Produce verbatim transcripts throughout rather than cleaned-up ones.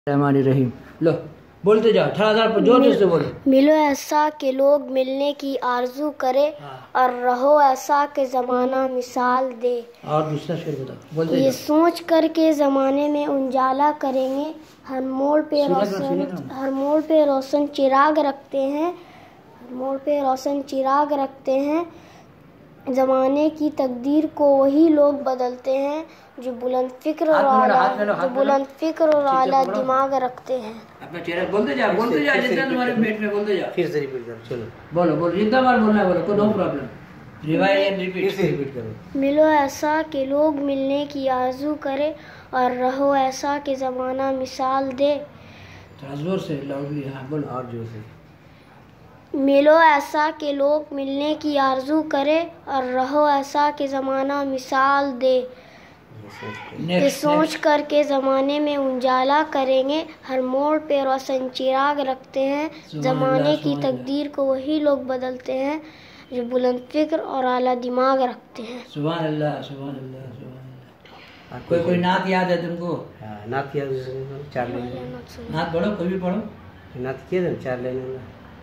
रहमानी रहीम। लो बोलते जाओ, थोड़ा सा जोर जोर से बोलो। मिलो ऐसा कि लोग मिलने की आरजू करे, हाँ। और रहो ऐसा कि ज़माना मिसाल दे। और दूसरा शेर बताओ, बोलते ये जाओ। सोच कर के ज़माने में उजाला करेंगे, हर मोड़ पे रोशन हर मोड़ पे रोशन चिराग रखते हैं हर मोड़ पे रोशन चिराग रखते हैं। ज़माने की तकदीर को वही लोग बदलते हैं जो बुलंद फिक्र और आला जो बुलंद फिक्र और आला दिमाग रखते हैं। अपना चेहरा बोलते जाओ, बोलते जाओ, जितना तुम्हारे पेट में बोलते जाओ। फिर से रिपीट करो, चलो बोलो बोलो, जितना बार बोलना है बोलो, कोई नो प्रॉब्लम। रिवाइज रिपीट से रिपीट करो। मिलो ऐसा कि लोग मिलने की आरज़ू करे, और रहो ऐसा कि ज़माना मिसाल दे। थोड़ा जोर से, लाउडली, हाँ बोलो और जोर से। मिलो ऐसा कि लोग मिलने की आरजू करे, और रहो ऐसा कि ज़माना मिसाल दे। ये सोच कर के ज़माने में उजाला करेंगे, हर मोड़ पे रोशन चिराग रखते हैं। ज़माने की तकदीर को वही लोग बदलते हैं जो बुलंद फिक्र और आला दिमाग रखते हैं। सुभान अल्लाह, सुभान अल्लाह, सुभान अल्लाह। कोई कोई नात याद है तुमको? नात याद है, चार लाइन नात पढ़ो, कोई भी पढ़ो। नात किया था, चार लाइन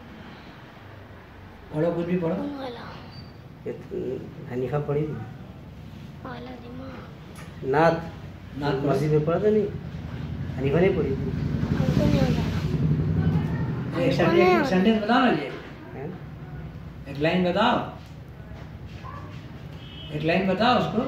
पढ़ो, कुछ भी पढ़ो। हनीफा पढ़ी नात नात मस्जिद में पढ़ा था, नहीं हनीफा नहीं पढ़ी थी। एक सेंटेंस बताओ ना, ये एक लाइन बताओ, एक लाइन बताओ उसको,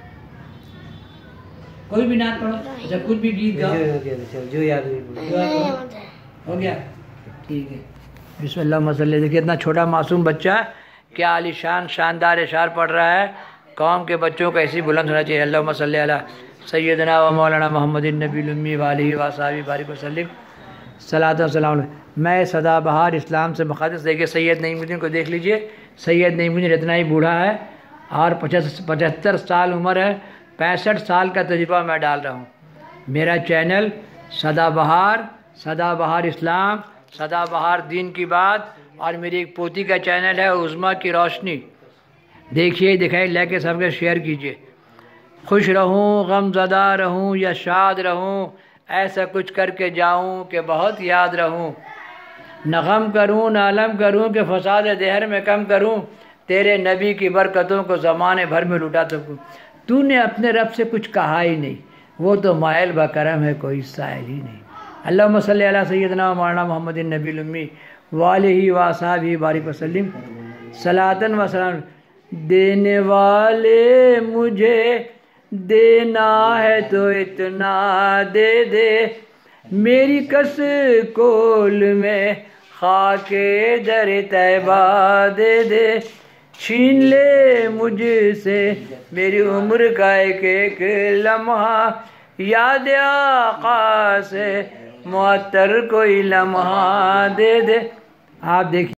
कोई भी नात पढ़ो, जब कुछ भी गीत गाओ जो याद हो गया, ठीक है। बिस्मिल्लाह मसल्ले। देखिए इतना छोटा मासूम बच्चा क्या आलीशान शानदार इशार पढ़ रहा है। कौम के बच्चों को ऐसी बुलंद होना चाहिए। अल्लाहुम्मा सल्ली अला सय्यदना व मौलाना मोहम्मदिन नबील उम्मी व आलिहि व अस्हाबिहि बारिक वसल्लिम सलातो सलाम। मैं सदाबहार इस्लाम से मुक़द्दस। देखिए सैयद नईमुद्दीन को देख लीजिए। सैयद नईमुद्दीन इतना ही बूढ़ा है और पचहत्तर साल उम्र है। पैंसठ साल का तजुर्बा मैं डाल रहा हूँ। मेरा चैनल सदाबहार सदाबहार इस्लाम, सदाबहार दीन की बात, और मेरी एक पोती का चैनल है उज़्मा की रोशनी। देखिए, दिखाई, लेके सबके शेयर कीजिए। खुश रहूं, गमज़दा रहूं या शाद रहूं, ऐसा कुछ करके जाऊं कि बहुत याद रहूं। न गम करूं न अलम करूं कि फसाद देहर में कम करूं। तेरे नबी की बरकतों को ज़माने भर में लुटा सकूं। तूने अपने रब से कुछ कहा ही नहीं, वो तो मायल बकरम है, कोई साइल ही नहीं। अल्लाहुम्मा सल्ली अला सय्यदना मौलाना मोहम्मदिन नबील उम्मी व आलिहि व अस्हाबिहि बारिक वसल्लिम सलातन व सलाम। देने वाले मुझे देना है तो इतना दे दे, मेरी कस कोल में खाके दर तैबा दे दे। छीन ले मुझसे मेरी उम्र का एक एक लम्हा, याद आका से मुअत्तर कोई लम्हा दे दे। आप देखिए।